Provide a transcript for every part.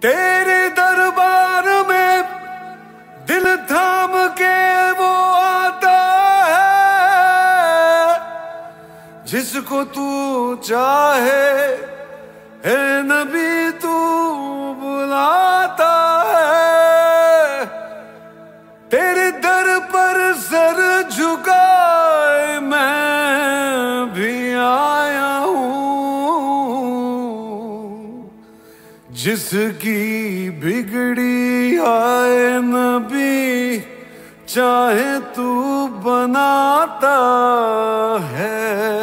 तेरे दरबार में दिल थाम के वो आता है जिसको तू चाहे, है नबी तू बुलाता है। तेरे दर पर सर झुकाए मैं भी आया हूँ, जिसकी बिगड़ी आए नबी चाहे तू बनाता है।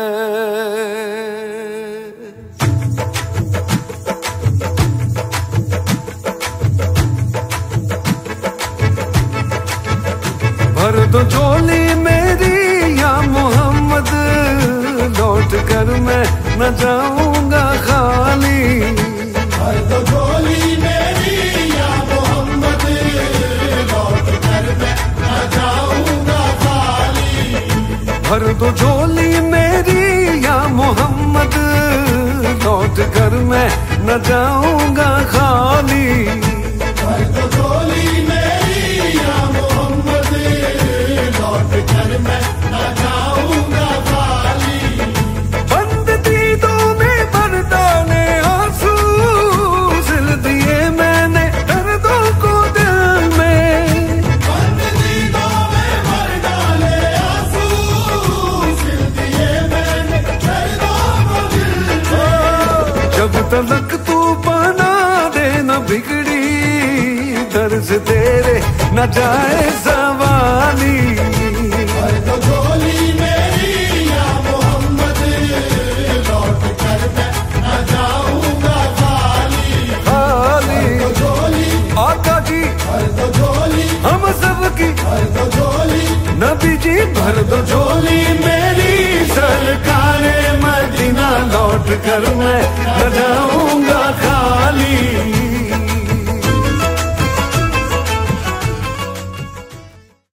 भर दो झोली मेरी या मोहम्मद, लौट कर मैं न जाऊंगा खाली। भर दो झोली मेरी या मोहम्मद, लौट कर मैं न जाऊंगा खाली। भर दो झोली मेरी या मोहम्मद, लौट कर मैं न जाऊंगा खाली। भर दो झोली मेरी या मोहम्मद, लौट कर मैं न जाऊंगा खाली। बंद दीदों में भर डाले आंसू, सिल दिए मैंने दर्दों को दिल में। बंद दीदों में भर डाले आंसू, सिल दिए मैंने दर्दों को दिल में। जब तलक तू बना दे न बिगड़ी दर्द तेरे न जाए सवाली। भर दो झोली मेरी या मोहम्मद, लौट कर मैं न जाऊंगा खाली। खाली भर दो झोली आका जी, भर दो झोली हम सब की भर दो झोली। नबी जी, भर दो झोली मेरी सरकारे मदीना, लौट कर मैं